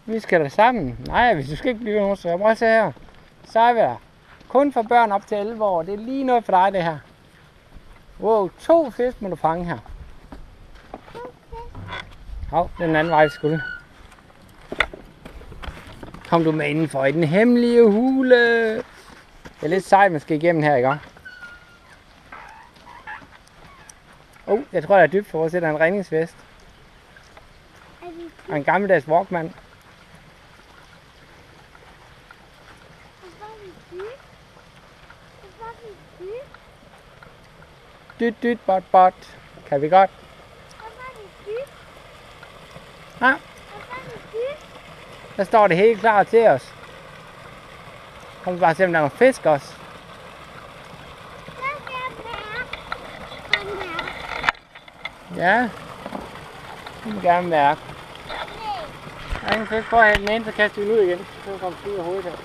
Vi skal da sammen. Nej, hvis du skal ikke blive nogen, så jeg må se her. Så er vi der. Kun for børn op til 11 år. Det er lige noget for dig, det her. Wow, 2 fisk må du fange her. Hov, den anden vej skulle. Kom du med indenfor i den hemmelige hule. Det er lidt sejt, man skal igennem her, ikke? Jeg tror, der er dybt for at sætte en redningsvest. Og en gammeldags Walkman. Dyt, dyt, bot, bot. Kan vi godt? Ja. Der står det helt klar til os. Kom vi bare se, om der er nogle fisk også. Ja. Det må gerne mærke. Der er ingen fisk på at hælde den ind, så kaster vi den ud igen. Så kommer vi ud af hovedet her.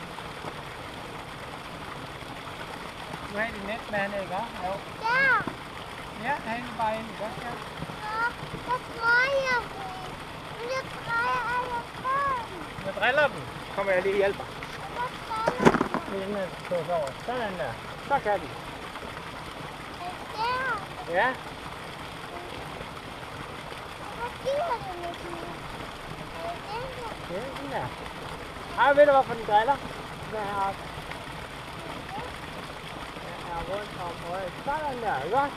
Du har dit net med hende, ikke? Jo. Ja. Ja, hænge bare ind. Ja. Jeg drejer dem. Jeg drejer alle børn. Jeg driller dem. Kommer jeg lige hjælper. Den her tås over. Sådan der. Så kan de. Ja. Hvad giver du med den? Ja, den der. Ej, ved du hvorfor den driller? Den her også. Den er rundt om øjet. Sådan der, ikke også?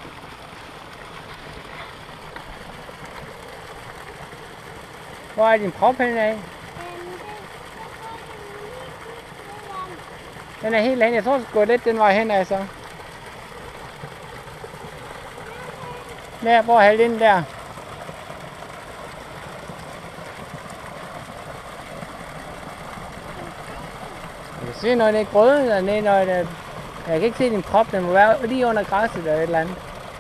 Hvor er din prop henne af? Den er helt hen. Jeg tror, du skal gå lidt den vej hen af så. Der, prøv at hælde ind der. Jeg kan se noget, det er grøde dernede, noget, jeg kan ikke se din prop, den må være lige under græsset eller et eller andet.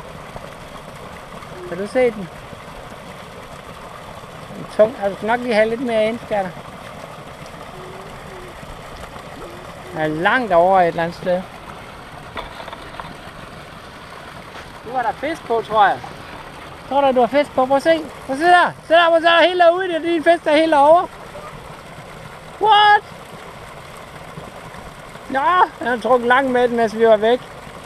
Kan du se den? Den er tung. Du skal nok lige have lidt mere ind, skal der. Den er langt over et eller andet sted. Nu var der fisk på, tror jeg. Tror du, du har fisk på? Prøv at se. Prøv at se der. Se der, prøv at se der helt derude. Det er din fisk, der er helt derovre. What? Nå, han har trukket langt med den, mens vi var væk.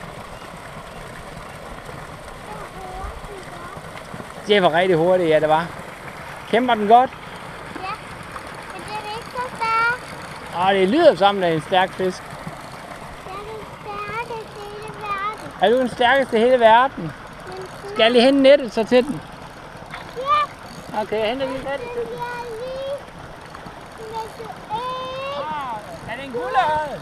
Det var rigtig hurtigt, ja det var. Kæmper den godt? Ja, men det er ikke så stærkt. Det lyder som, det er en stærk fisk. Det er den stærkeste i hele verden. Er du den stærkeste i hele verden? Skal jeg lige hente nettet så til den? Ja. Okay, jeg henter lige nettet til den. Er det en guldørred?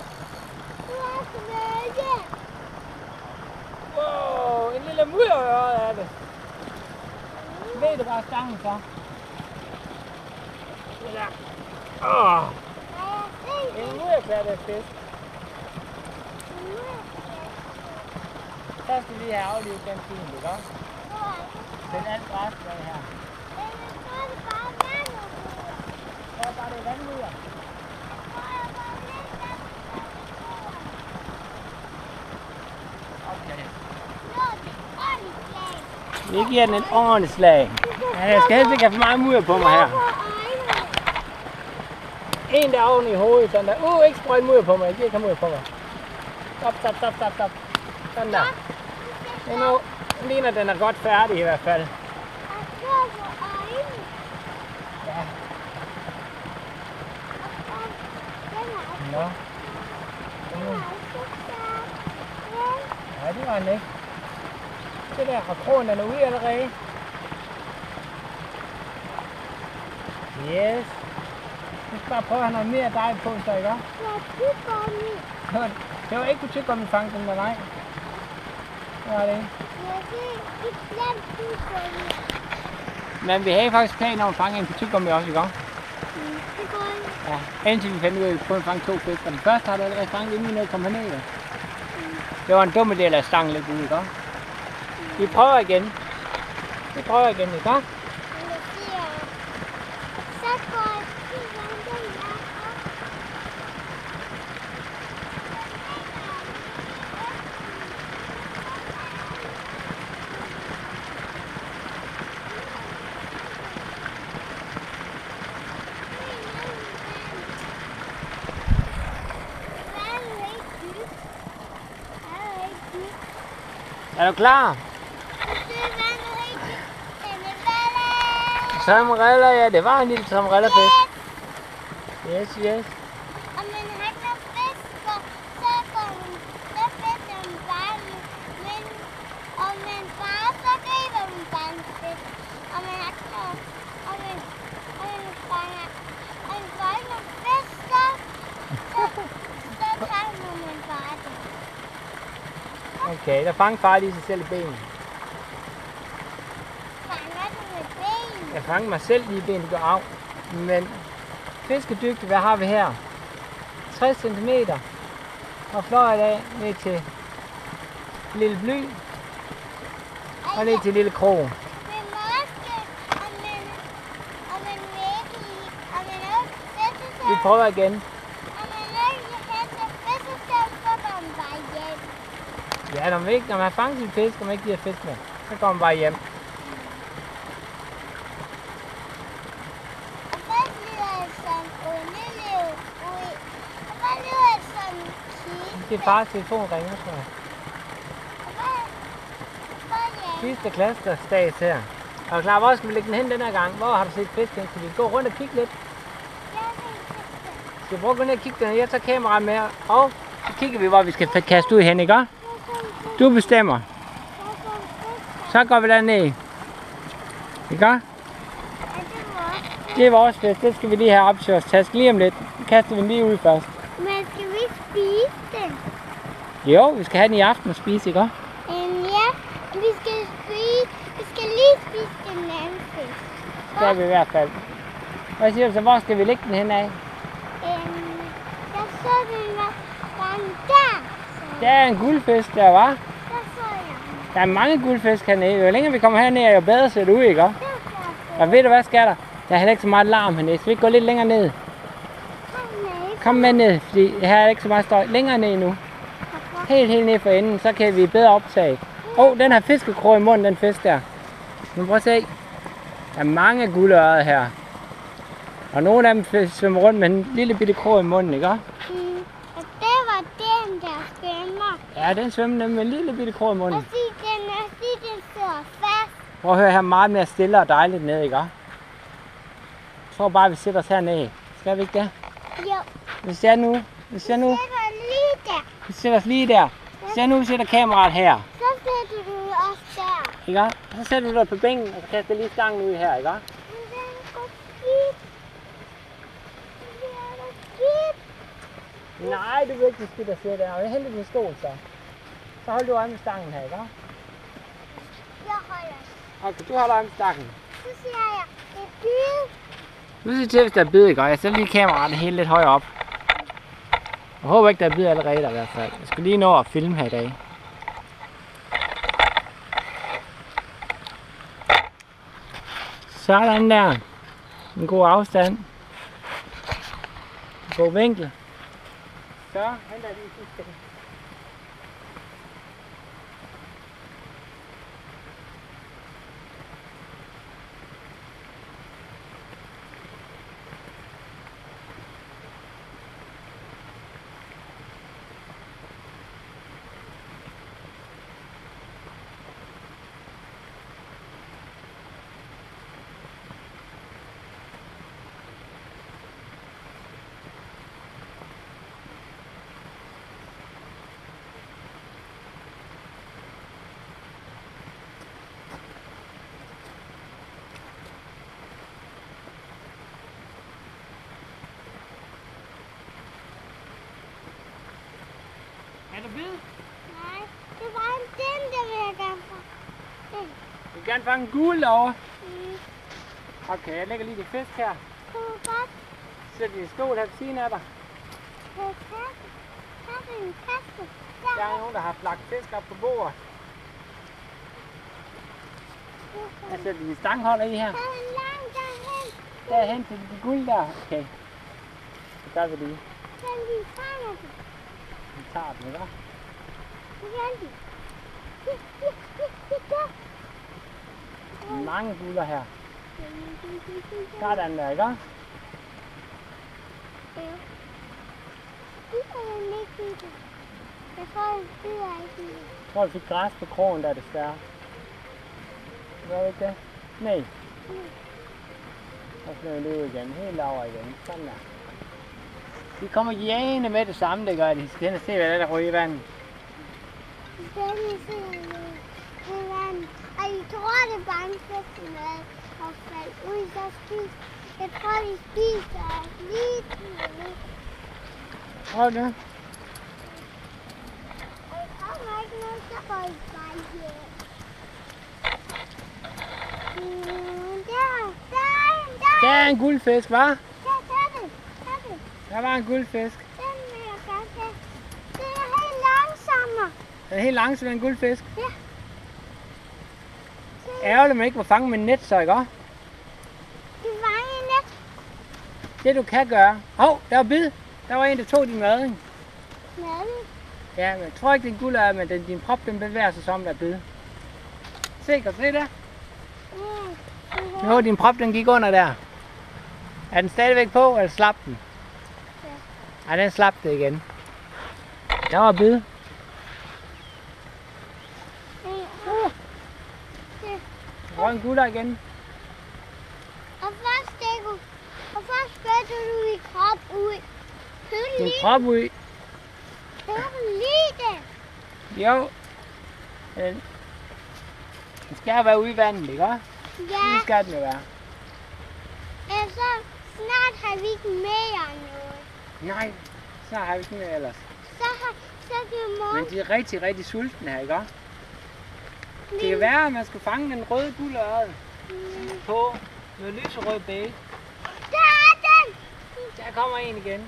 Wow, en lille mudderørred er det. Ved du bare stangen så? Det der. En mudderklattet fisk. Så skal vi lige have aflivet den fine, ikke også? Den alt græsbred her. Så er bare det vandmudder. Okay. Vi giver den et ordentligt slag. Ja, jeg skal helst ikke have for meget mudder på mig her. En der oven i hovedet, sådan der. Ikke sprøjt mudder på mig. Jeg giver ikke have mudder på mig. Stop. Sådan der. Nu ligner den er godt færdig i hvert fald. Ja. Nå. Ja, det var den ikke. Det der, og krogen den er ude allerede. Yes. Nu skal bare prøve at have noget mere dej på, så ikke? Det var ikke på tyggegummi fange den med nej. Det var det ikke. Men vi havde faktisk planer om at fange en på tyggegummi også, ikke? Ja, indtil vi fandt ud af, at vi prøvede at fange 2 fisk. Og den første har du allerede fanget, inden vi nåede kom herned. Det var en dumme del af stangen lidt ude, ikke? Vi prøver igen. Ikke? Er du klar? Samrella, ja, det var en lille samrella-fisk. Yes, yes. Og man har ikke noget fisk, så fisker man bare, men og man bare, så griber man bare en fisk. Og man har ikke noget, og man fanger, og man får ikke noget fisk, så fanger man bare det. Okay, der fanger far lige sig selv i benene. Fanger du med ben? Jeg fanger mig selv lige i benene, det går af. Men fiskedygtig, hvad har vi her? 60 cm. Og fløjet af ned til lille bly. Og ned til lille krog. Men måske, om man ikke lide, om man ikke sætter sig, Vi prøver igen. om man ikke hætter fisk, så går man bare hjem. Ja, når man har fanget sin fisk, og man ikke giver fisk med, så går man bare hjem. Og hvad lyder det som underliv ud? Og hvad lyder det som kiste? Det er fars telefon ringer, tror jeg. Og hvad Sidste klasterstats her. Er du klar, hvor skal vi lægge den hen den her gang? Hvor har du set fisk hen? Skal vi gå rundt og kigge lidt? Skal vi prøve at gå ned og kigge den her? Jeg tager kameraet med, og så kigger vi, hvor vi skal kaste ud hen, ikke? Du bestemmer. Så går vi derned. Ikke? Det er vores fisk. Det skal vi lige have op til vores taske lige om lidt. Så kaster vi den lige ud først. Men skal vi spise den? Jo, vi skal have den i aften og spise, ikke? Ja, vi skal lige spise den anden fisk. Skal vi i hvert fald. Hvad siger du så? Hvor skal vi lægge den hen af? Jeg så den var der. Der er en guldfisk der, var. Der så jeg. Der er mange guldfisk hernede. Jo længere vi kommer herned, jo bedre ser det ud, ikke? Der Og ved du hvad, skatter? Der er heller ikke så meget larm hernede. Skal vi ikke gå lidt længere ned? Kom med ned, fordi her er ikke så meget støj. Længere ned nu. Helt ned for enden, så kan vi bedre optage. Den har fiskekrog i munden, den fisk der. Nu prøv at se. Der er mange guldørreder her. Og nogle af dem svømmer rundt med en lille bitte krog i munden, ikke? Og det var den, der svømmer. Ja, den svømmer nemlig med en lille bitte krog i munden. Og den sidder fast. Prøv at høre her, meget mere stille og dejligt ned, ikke? Jeg tror bare, vi sætter os hernede. Skal vi ikke det? Jo. Vi sætter nu. Vi sætter lige der. Vi sætter os lige der. Vi sætter kameraet her. Så sætter du os der. Ikke? Så sætter du dig på bænken, og så kaster lige stangen ud her, ikke? Men den går skidt. Det er da skidt. Nej, du vil ikke skidt at sætte der. Jeg henter din stol så. Så hold du øje med stangen her, ikke? Jeg holder. Okay, du holder øje med stangen. Så siger jeg, det er bid. Nu siger til, hvis der er bid, ikke? Jeg sætter lige kameraet helt lidt højere op. Jeg håber ikke, der er bid allerede i hvert fald. Jeg skal lige nå at filme her i dag. Sådan der. En god afstand. En god vinkel. Så henter jeg lige sidste. Er der bid? Nej, det var den, der vil jeg gerne få. Den. Du vil gerne fange en gul derovre. Mm. Okay, jeg lægger lige det fisk her. Kunne du godt Sætter din stol her ved siden af dig. have kasse? Har du en kasse? Der er nogen, der har lagt fisk op på bordet. Jeg sætter din stangholder i her. Der er langt derhen. Derhen til de guld der. Okay. Så gør vi lige. Den vi fanger den. Vi tager den, ikke? Det er de. Mange gulder her. Sådan der, ikke? Det er den ikke i det. Jeg får en bid af det. tror, vi fik græs på krogen der desværre. Var det ikke det? Nej. Og så er det ud igen. Helt over igen. Sådan der. De kommer jægende med det samme, det gør de. De skal hen og se, hvad der ryger i vandet. Og I tror, det er bange for mad og falde ud, så spiser. Jeg tror, de spiser lige lidt. Prøv det. Og der kommer ikke noget, så går I bare hjem. Der Der er en guldfisk, hva'? Ja, tag det. Der var en guldfisk. Den vil jeg gerne have. Det er helt langsommere. Den er helt langsom, en guldfisk. Ja. Ærgerligt, man ikke må fange med net, så ikke også? Det var en net. Det du kan gøre. Hov, der var bid. Der var en, der tog din mading. Mading? Ja, men jeg tror ikke, det er en guldør, men din prop, den bevæger sig som, der er bid. Se, kan du se det? Jo, din prop, den gik under der. Er den stadigvæk på, eller slap den? Ja. Nej, den slap det igen. Der var bid. Der var en guldør igen. Og først, Dego, og først spætter du i krop ud. Kan du Din lide prop ud. Kan du lide det? Jo. Den skal jo være ude i vandet, ikke også? Ja. Det skal den jo være. Så snart har vi ikke mere noget. Nej, så har vi ikke mere ellers. Så er det morgen. Men de er rigtig, rigtig sultne her, ikke også? Det kan være, at man skal fange den røde guldørred på noget lyserød bait. Der er den! Der kommer en igen.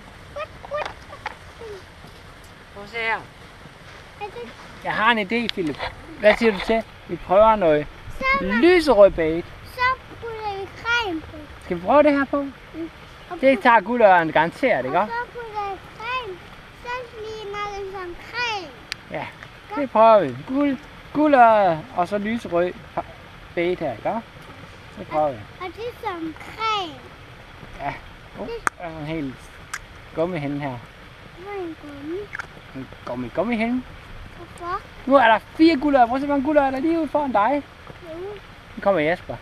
Prøv at se her. Jeg har en idé, Philip. Hvad siger du til? Vi prøver noget lyserød bait. Så putter vi creme på. Skal vi prøve det her på? Det tager guldørren garanteret, ikke Og også? så putter vi creme. Så ligner det som creme. Ja, det prøver vi. Guldørred og så lyserød bait her, ikke også? Det prøver vi. Og det er som creme. Ja. Der er en helt gummihænde her. Hvor er en gummi? En gummihænde. Hvorfor? Nu er der 4 guldørred. Prøv at se, hvor mange guldørred der er lige ude foran dig. Nu kommer Jesper.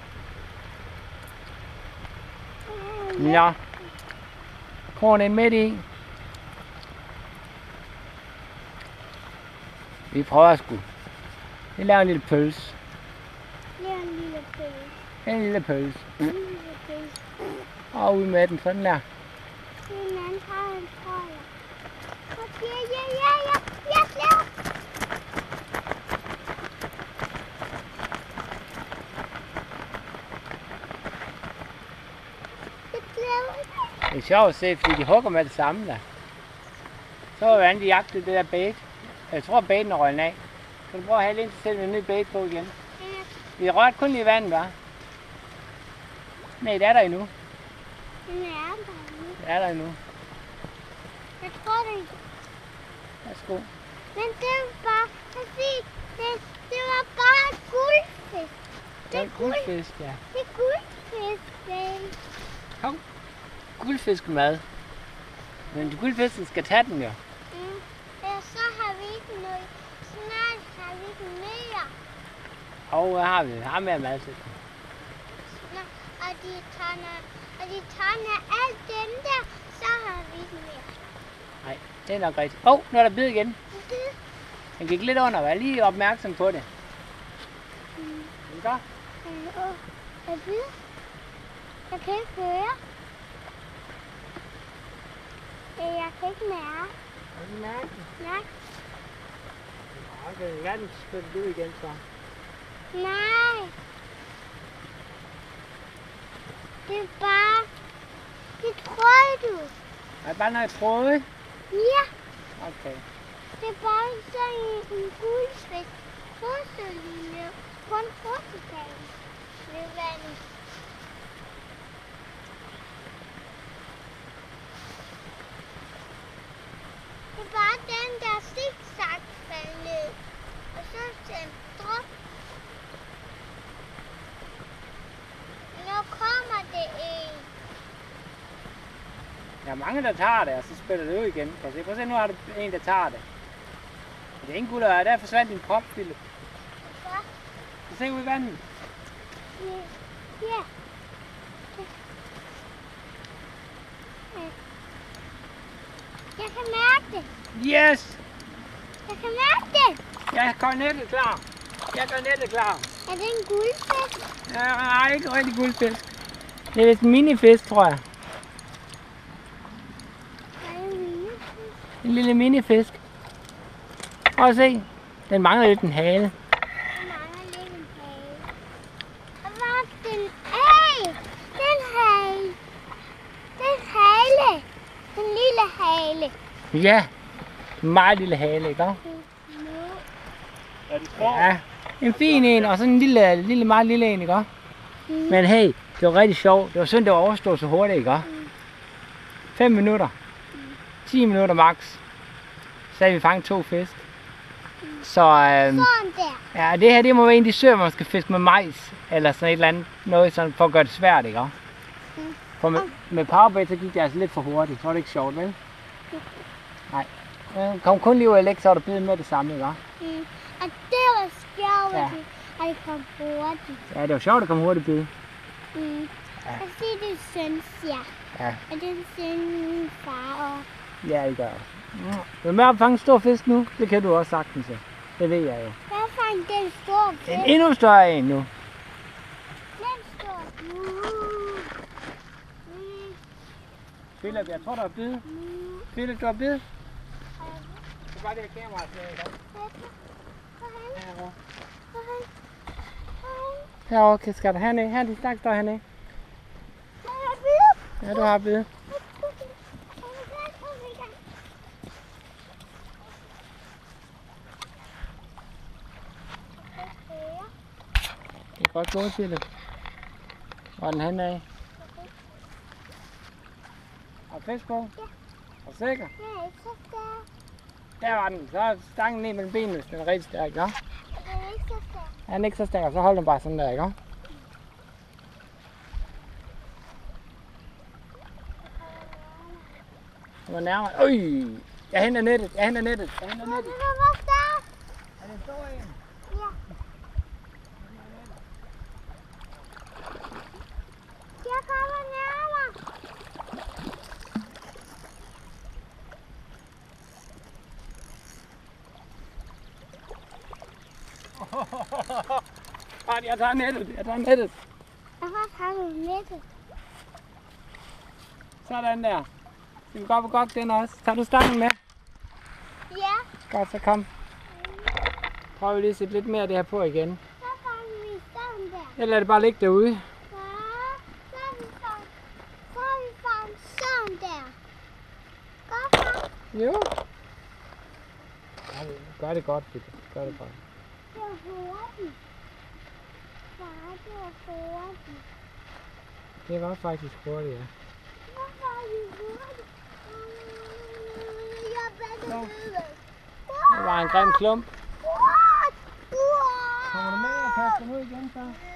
Ja. Krogen ind midt i. Vi prøver sgu. Vi laver en lille pølse. Det er en lille pølse. En lille pølse. En lille pølse. Og ud med den sådan der. Den anden har en trøje. Ja. Lav. Det er sjovt at se, fordi de hugger med det samme der. Så hvordan de jagter det der bait. Jeg tror baiten er røgnet af. Kan du prøve at have lidt til at sætte en ny bait på igen? Vi rørte kun lige vandet, hva'? Nej, det er der endnu. Den er der nu. Det er der endnu. Jeg tror det. Værsgo. Men det var bare, det var bare guldfisk. Det er guldfisk, ja. Det er guldfisk, baby. Kom. Guldfiskmad. Men guldfisken skal tage den jo. Ja, så har vi ikke noget. Snart har vi ikke mere. Og hvad har vi? Vi har mere mad til den. Og de tager alt den der, så har vi ikke mere. Nej, det er nok rigtigt. Nu er der bid igen. Den gik lidt under. Vær lige opmærksom på det. Ikke? Hvad bid? Jeg kan ikke høre. Jeg kan ikke mærke. Kan du mærke den? Nej. Okay, hvad er den spyttet ud igen så? Nej. Det er bare... Det tror du. Er det bare noget tråde? Ja. Okay. Det er bare sådan en guldfisk. Fosselinie på en fossebane ved vandet. Det er bare den der zigzag faldt ned. Og så den drop. Nu kommer det en. Der er mange, der tager det, og så spiller det ud igen. Kan du se? Prøv at se, nu har du en, der tager det. Det er ingen guldøje, der forsvandt din prop, Philip. Du ser ud i vandet. Ja. Jeg kan mærke det. Yes! Jeg kan mærke det. Jeg gør nettet klar. Er det en guldfisk? Ja, nej, ikke rigtig guldfisk. Det er vist en minifisk, tror jeg. En lille minifisk. Prøv at se. Den mangler lidt en hale. Og hvad er den? Hey! Den hale. Den hale. Den lille hale. Ja. En meget lille hale, ikke? Er det spor? Ja. En fin en, og sådan en lille, meget lille en, ikke? Men hey, det var rigtig sjovt. Det var synd, det var overstået så hurtigt, ikke? 5 minutter. 10 minutter max. Så havde vi fanget 2 fisk. Så Sådan der. ja, det her det må være en af de søer, hvor man skal fiske med majs. Eller sådan et eller andet. Noget sådan for at gøre det svært, ikke? For med powerbait, så gik det altså lidt for hurtigt. Så var det ikke sjovt, vel? Nej. Kom kun lige ud og lægge, så var der bid med det samme, ikke? Og det var sjovt, Ja. at det kom hurtigt. Ja, det var sjovt at komme hurtigt bid. Jeg siger, det er søn, siger. Ja. Og det er søn, far og... Ja, det gør jeg. Du er med at fange en stor fisk nu. Det kan du også sagtens. Det ved jeg jo. Jeg fandt den store fisk. En endnu større en nu. Den store. Philip, jeg tror, der er bid. Philip, du har bid. Det er bare det her kamera. Herovre, okay, skal der hernede. Her, de stak står hernede. Ja, du har bid. Det er godt gået, Philip. Hvor er den henne af? Har du fisk på? Ja. Er du sikker? Jeg er ikke så stærk. Der var den. Så er stangen ned mellem benene, hvis den er rigtig stærk, ikke? Den er ikke så stærk. Er den ikke så stærk, så hold den bare sådan der, ikke? Den var nærmere. Øj! Jeg henter nettet. Men det var stærk. Er det en stor en? Ja. Jeg kommer nærmere. Jeg tager nettet. Jeg har fanget nettet. Sådan der. Skal vi gå op og gokke den også? Tager du stangen med? Ja. Godt, så kom. Prøv lige at sætte lidt mere af det her på igen. Så fanger vi sådan der. Eller er det bare ligge derude? Ja. Så har vi fanget sådan der. Godt fanget. Jo. Gør det godt, Peter. Gør det godt. Det var hurtigt. Far, det var hurtigt. Det var faktisk hurtigt, ja. Hvorfor er det hurtigt? Jeg er Ja. bedre. Det var en grim klump. What? Kommer du med og kaster den ud igen, så?